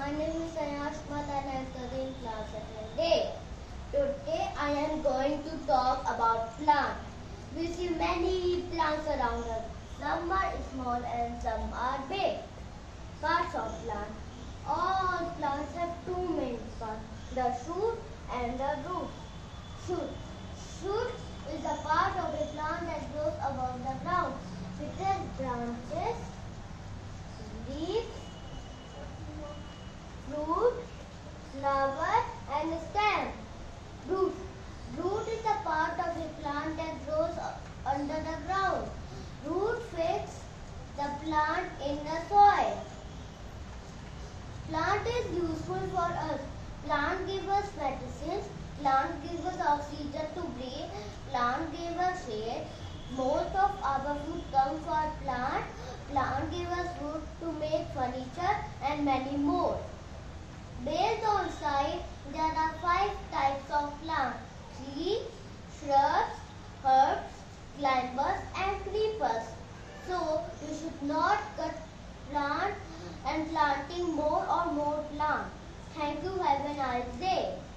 My name is Ayash Mat and I am studying class 7A. Today I am going to talk about plants. We see many plants around us. Some are small and some are big. Parts of plants. All plants have two main parts, the shoot and the root. Shoot. Shoot is a part of a plant that grows above the ground. It has branches, leaves, fruit, flower and stem. Root. Root is a part of a plant that grows under the ground. Root fixes the plant in the soil. Plant is useful for us. Plant gives us medicines. Plant gives us oxygen to breathe. Plant gives us shade. Most of our food comes from plant. Plant gives us wood to make furniture and many more. Based on size, there are 5 types of plants: trees, shrubs, herbs, climbers and creepers. So, you should not cut plant and planting more or more plants. Thank you. Have a nice day.